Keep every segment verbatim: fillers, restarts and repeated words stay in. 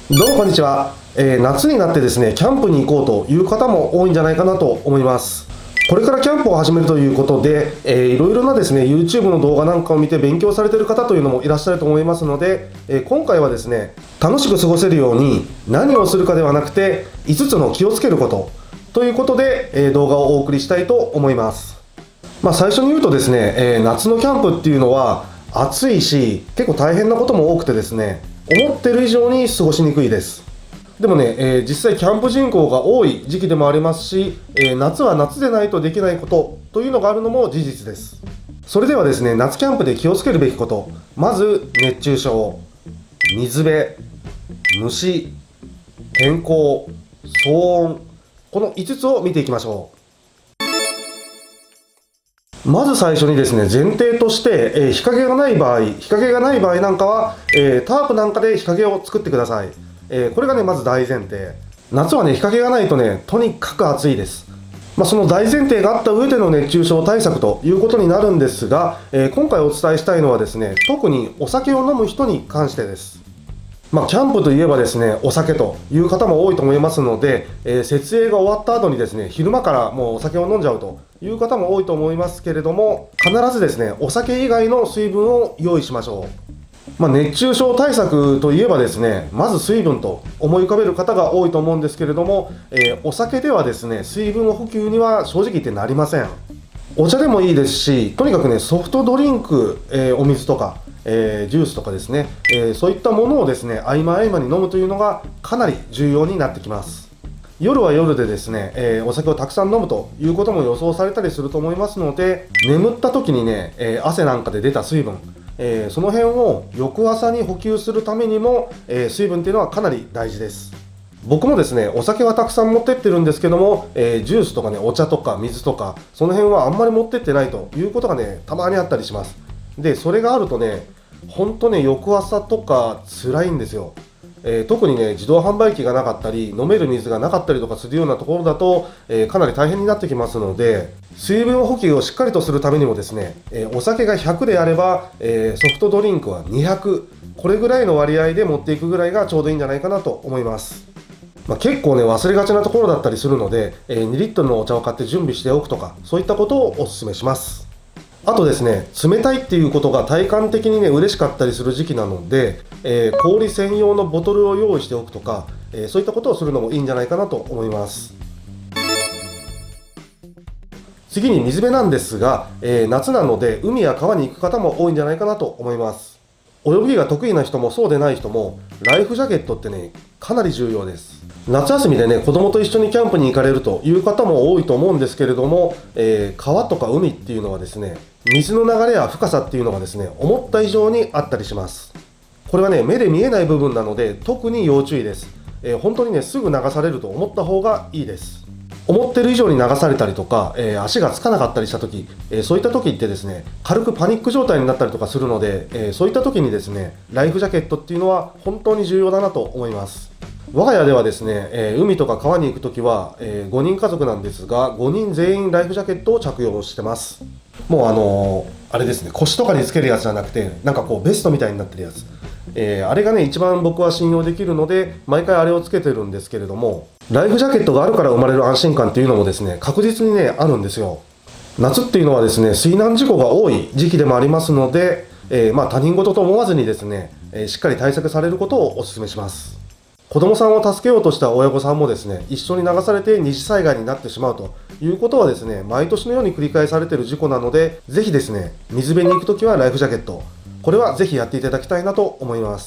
どうもこんにちは、えー、夏になってですねキャンプに行こうという方も多いんじゃないかなと思います。これからキャンプを始めるということで、えー、いろいろなですね YouTube の動画なんかを見て勉強されている方というのもいらっしゃると思いますので、えー、今回はですね楽しく過ごせるように何をするかではなくていつつの気をつけることということで、えー、動画をお送りしたいと思います。まあ、最初に言うとですね、えー、夏のキャンプっていうのは暑いし結構大変なことも多くてですね思ってる以上に過ごしにくいです。でもね、えー、実際キャンプ人口が多い時期でもありますし、えー、夏は夏でないとできないことというのがあるのも事実です。それではですね、夏キャンプで気をつけるべきこと、まず熱中症、水辺、虫、天候、騒音、このいつつを見ていきましょう。まず最初にですね、前提として、えー、日陰がない場合、日陰がない場合なんかは、えー、タープなんかで日陰を作ってください。えー、これがね、まず大前提。夏はね、日陰がないとね、とにかく暑いです。まあ、その大前提があった上での熱中症対策ということになるんですが、えー、今回お伝えしたいのはですね、特にお酒を飲む人に関してです。まあ、キャンプといえばですね、お酒という方も多いと思いますので、えー、設営が終わった後にですね、昼間からもうお酒を飲んじゃうという方も多いと思いますけれども、必ずですね、お酒以外の水分を用意しましょう。まあ、熱中症対策といえばですね、まず水分と思い浮かべる方が多いと思うんですけれども、えー、お酒ではですね、水分補給には正直言ってなりません。お茶でもいいですし、とにかくね、ソフトドリンク、えー、お水とか、えー、ジュースとかですね、えー、そういったものをですね、合間合間に飲むというのがかなり重要になってきます。夜は夜でですね、えー、お酒をたくさん飲むということも予想されたりすると思いますので、眠った時にね、えー、汗なんかで出た水分、えー、その辺を翌朝に補給するためにも、えー、水分っていうのはかなり大事です。僕もですね、お酒はたくさん持ってってるんですけども、えー、ジュースとかね、お茶とか水とか、その辺はあんまり持ってってないということがね、たまにあったりします。で、それがあるとね、ほんとね、翌朝とか辛いんですよ。えー、特にね、自動販売機がなかったり、飲める水がなかったりとかするようなところだと、えー、かなり大変になってきますので、水分補給をしっかりとするためにもですね、えー、お酒がひゃくであれば、えー、ソフトドリンクはにひゃく、これぐらいの割合で持っていくぐらいがちょうどいいんじゃないかなと思います。まあ、結構ね、忘れがちなところだったりするので、えー、にリットルのお茶を買って準備しておくとか、そういったことをお勧めします。あとですね、冷たいっていうことが体感的にね、嬉しかったりする時期なので、えー、氷専用のボトルを用意しておくとか、えー、そういったことをするのもいいんじゃないかなと思います。次に水辺なんですが、えー、夏なので海や川に行く方も多いんじゃないかなと思います。泳ぎが得意な人もそうでない人も、ライフジャケットってね、かなり重要です。夏休みでね、子供と一緒にキャンプに行かれるという方も多いと思うんですけれども、えー、川とか海っていうのはですね、水の流れや深さっていうのがですね、思った以上にあったりします。これはね、目で見えない部分なので、特に要注意です。えー、本当にね、すぐ流されると思った方がいいです。思ってる以上に流されたりとか、えー、足がつかなかったりした時、えー、そういった時ってですね、軽くパニック状態になったりとかするので、えー、そういった時にですね、ライフジャケットっていうのは本当に重要だなと思います。我が家ではですね、えー、海とか川に行くときは、えー、ごにん家族なんですが、ごにん全員ライフジャケットを着用してます。もうあのー、あれですね、腰とかにつけるやつじゃなくて、なんかこうベストみたいになってるやつ。えー、あれがね、一番僕は信用できるので、毎回あれをつけてるんですけれども、ライフジャケットがあるから生まれる安心感っていうのもですね、確実にね、あるんですよ。夏っていうのはですね、水難事故が多い時期でもありますので、えー、まあ他人事と思わずにですね、えー、しっかり対策されることをお勧めします。子供さんを助けようとした親御さんもですね、一緒に流されて二次災害になってしまうということはですね、毎年のように繰り返されている事故なので、ぜひですね、水辺に行くときはライフジャケット、これはぜひやっていただきたいなと思います。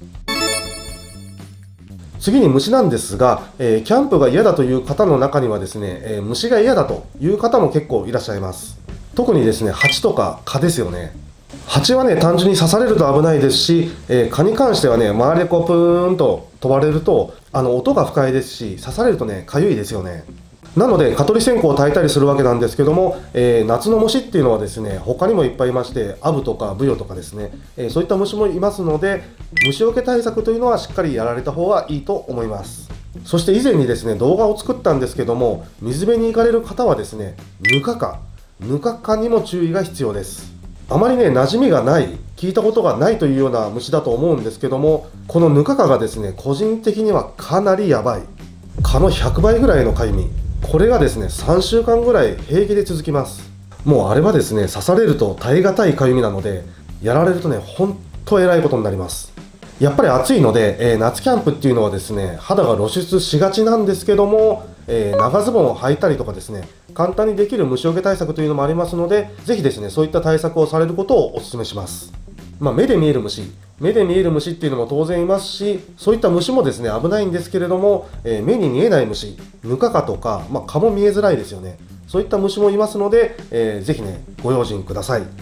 次に虫なんですが、えー、キャンプが嫌だという方の中にはですね、えー、虫が嫌だという方も結構いらっしゃいます。特にですね、ハチとか蚊ですよね。ハチはね、単純に刺されると危ないですし、えー、蚊に関してはね、周りでこうプーンと飛ばれると、あの音が不快ですし、刺されるとね、痒いですよね。なので、蚊取り線香を焚いたりするわけなんですけども、えー、夏の虫っていうのはですね、他にもいっぱいいまして、アブとかブヨとかですね、えー、そういった虫もいますので、虫除け対策というのはしっかりやられた方がいいと思います。そして以前にですね、動画を作ったんですけども、水辺に行かれる方はですね、ヌカ蚊、ヌカ蚊にも注意が必要です。あまりね、馴染みがない、聞聞いたことがないというような虫だと思うんですけども、このヌカカがですね、個人的にはかなりやばい。蚊のひゃくばいぐらいのかゆみ。これがですね、さんしゅうかんぐらい平気で続きます。もうあれはですね、刺されると耐え難いかゆみなので、やられるとね、ほんとえらいことになります。やっぱり暑いので、えー、夏キャンプっていうのはですね、肌が露出しがちなんですけども、えー、長ズボンを履いたりとかですね、簡単にできる虫除け対策というのもありますので、ぜひですね、そういった対策をされることをお勧めします。まあ、目で見える虫、目で見える虫っていうのも当然いますし、そういった虫もですね、危ないんですけれども、えー、目に見えない虫、ヌカカとか、まあ、蚊も見えづらいですよね。そういった虫もいますので、えー、ぜひね、ご用心ください。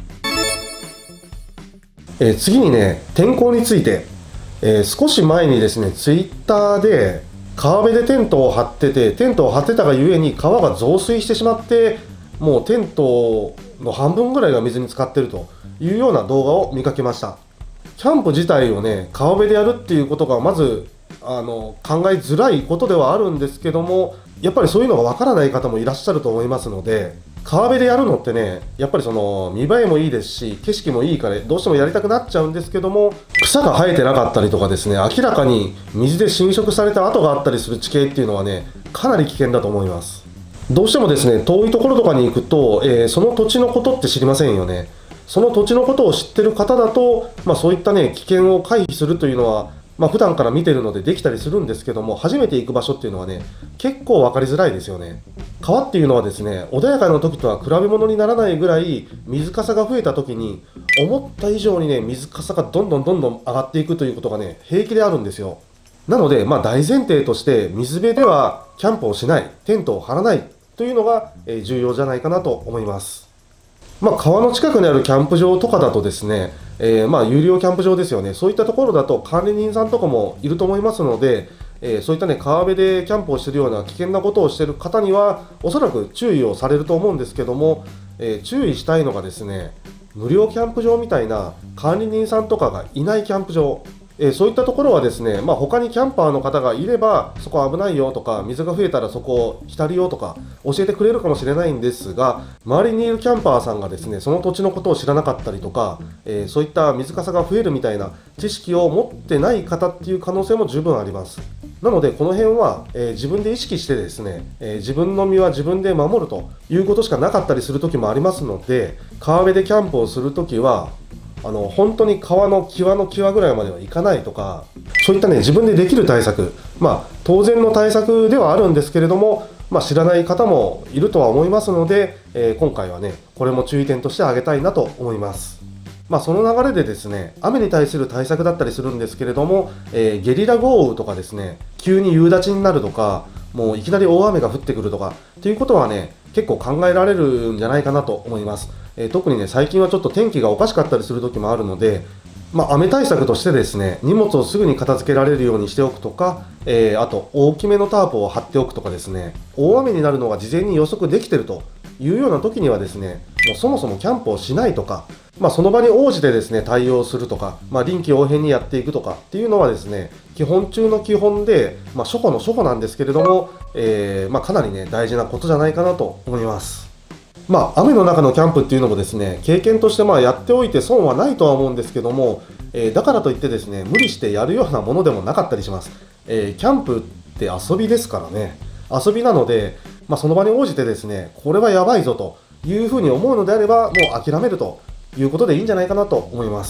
えー、次にね、天候について、えー、少し前にですね、ツイッターで川辺でテントを張ってて、テントを張ってたがゆえに川が増水してしまって、もうテントの半分ぐらいが水に浸かっているというような動画を見かけました。キャンプ自体をね、川辺でやるっていうことがまずあの考えづらいことではあるんですけども、やっぱりそういうのがわからない方もいらっしゃると思いますので、川辺でやるのってね、やっぱりその見栄えもいいですし、景色もいいからどうしてもやりたくなっちゃうんですけども、草が生えてなかったりとかですね、明らかに水で浸食された跡があったりする地形っていうのはね、かなり危険だと思います。どうしてもですね、遠いところとかに行くと、えー、その土地のことって知りませんよね。その土地のことを知ってる方だと、まあ、そういったね、危険を回避するというのは、まあ、普段から見てるのでできたりするんですけども、初めて行く場所っていうのはね、結構分かりづらいですよね。川っていうのはですね、穏やかな時とは比べ物にならないぐらい水かさが増えた時に、思った以上にね、水かさがどんどんどんどん上がっていくということがね、平気であるんですよ。なので、まあ、大前提として水辺ではキャンプをしない、テントを張らないというのが重要じゃないかなと思います。まあ、川の近くにあるキャンプ場とかだとですね、えー、まあ有料キャンプ場ですよね、そういったところだと管理人さんとかもいると思いますので、えー、そういったね、川辺でキャンプをしているような危険なことをしている方には、おそらく注意をされると思うんですけども、えー、注意したいのがですね、無料キャンプ場みたいな管理人さんとかがいないキャンプ場、えー、そういったところはですね、まあ、他にキャンパーの方がいれば、そこ危ないよとか、水が増えたらそこを浸るよとか、教えてくれるかもしれないんですが、周りにいるキャンパーさんがですね、その土地のことを知らなかったりとか、えー、そういった水かさが増えるみたいな知識を持ってない方っていう可能性も十分あります。なので、この辺は、えー、自分で意識してですね、えー、自分の身は自分で守るということしかなかったりする時もありますので、川辺でキャンプをするときは、あの本当に川の際の際ぐらいまでは行かないとか、そういったね、自分でできる対策、まあ当然の対策ではあるんですけれども、まあ、知らない方もいるとは思いますので、えー、今回はね、これも注意点として挙げたいなと思います。まあ、その流れでですね、雨に対する対策だったりするんですけれども、えー、ゲリラ豪雨とかですね、急に夕立になるとか、もういきなり大雨が降ってくるとかっていうことはね、結構考えられるんじゃないかなと思います。えー、特にね、最近はちょっと天気がおかしかったりする時もあるので、まあ、雨対策としてですね、荷物をすぐに片付けられるようにしておくとか、えー、あと大きめのタープを張っておくとかですね、大雨になるのが事前に予測できているというような時にはですね、もうそもそもキャンプをしないとか、まあ、その場に応じてですね、対応するとか、まあ、臨機応変にやっていくとかっていうのはですね、基本中の基本で、まあ、初歩の初歩なんですけれども、えーまあ、かなりね、大事なことじゃないかなと思います。まあ、雨の中のキャンプっていうのもですね、経験としてまあやっておいて損はないとは思うんですけども、えー、だからといってですね、無理してやるようなものでもなかったりします。えー、キャンプって遊びですからね。遊びなので、まあ、その場に応じてですね、これはやばいぞというふうに思うのであれば、もう諦めるということでいいんじゃないかなと思います。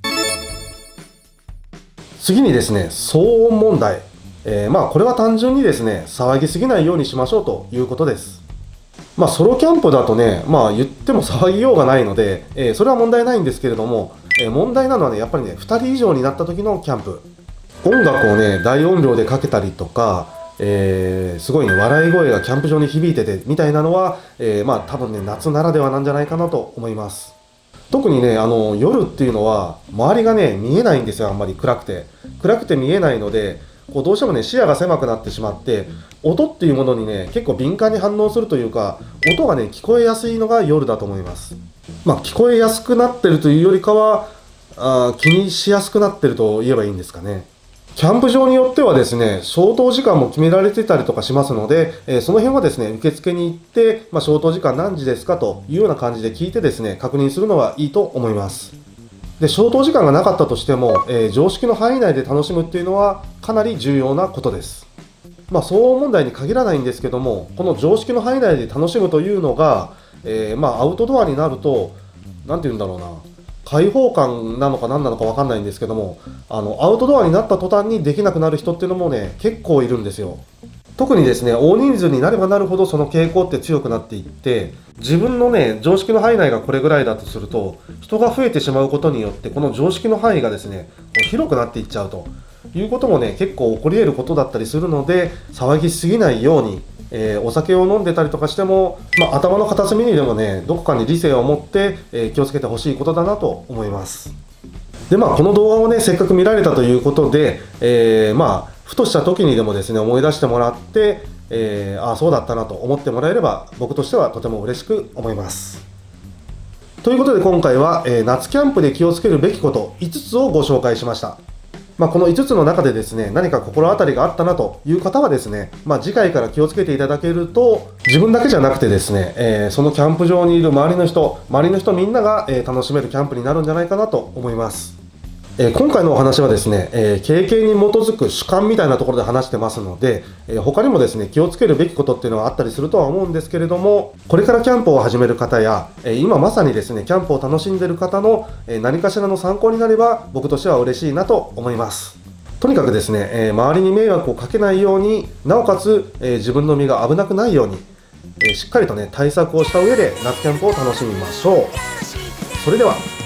次にですね、騒音問題。えー、まあこれは単純にですね、騒ぎすぎないようにしましょうということです。まあ、ソロキャンプだとね、まあ言っても騒ぎようがないので、えー、それは問題ないんですけれども、えー、問題なのはね、やっぱりね、ふたり以上になった時のキャンプ。音楽をね、大音量でかけたりとか、えー、すごいね、笑い声がキャンプ場に響いててみたいなのは、えー、まあ多分ね、夏ならではなんじゃないかなと思います。特にね、あの、夜っていうのは、周りがね、見えないんですよ、あんまり暗くて。暗くて見えないので、こうどうしてもね、視野が狭くなってしまって、音っていうものにね、結構敏感に反応するというか、音がね、聞こえやすいのが夜だと思います。まあ、聞こえやすくなってるというよりかは、あ気にしやすくなってると言えばいいんですかね。キャンプ場によってはですね、消灯時間も決められてたりとかしますので、えー、その辺はですね、受付に行って、まあ、消灯時間何時ですかというような感じで聞いてですね、確認するのはいいと思います。 で消灯時間がなかったとしても、えー、常識の範囲内で楽しむっていうのはかなり重要なことです。まあ、騒音問題に限らないんですけども、この常識の範囲内で楽しむというのが、えー、まあアウトドアになると、なんて言うんだろうな、開放感なのか何なのか分かんないんですけども、あのアウトドアになった途端にできなくなる人っていうのもね、結構いるんですよ。特にですね、大人数になればなるほどその傾向って強くなっていって、自分のね、常識の範囲内がこれぐらいだとすると、人が増えてしまうことによって、この常識の範囲がですね、広くなっていっちゃうということもね、結構起こり得ることだったりするので、騒ぎすぎないように、えー、お酒を飲んでたりとかしても、まあ、頭の片隅にでもね、どこかに理性を持って、えー、気をつけてほしいことだなと思います。で、まあ、この動画をね、せっかく見られたということで、えー、まあ、ふとした時にでもですね、思い出してもらって、えー、ああ、そうだったなと思ってもらえれば、僕としてはとても嬉しく思います。ということで今回は、えー、夏キャンプで気をつけるべきこといつつをご紹介しました。まあ、このいつつの中でですね、何か心当たりがあったなという方はですね、まあ、次回から気をつけていただけると、自分だけじゃなくてですね、えー、そのキャンプ場にいる周りの人、周りの人みんなが、えー、楽しめるキャンプになるんじゃないかなと思います。えー、今回のお話はですね、えー、経験に基づく主観みたいなところで話してますので、えー、他にもですね、気をつけるべきことっていうのはあったりするとは思うんですけれども、これからキャンプを始める方や、えー、今まさにですね、キャンプを楽しんでいる方の、えー、何かしらの参考になれば、僕としては嬉しいなと思います。とにかくですね、えー、周りに迷惑をかけないように、なおかつ、えー、自分の身が危なくないように、えー、しっかりとね、対策をした上で夏キャンプを楽しみましょう。それでは。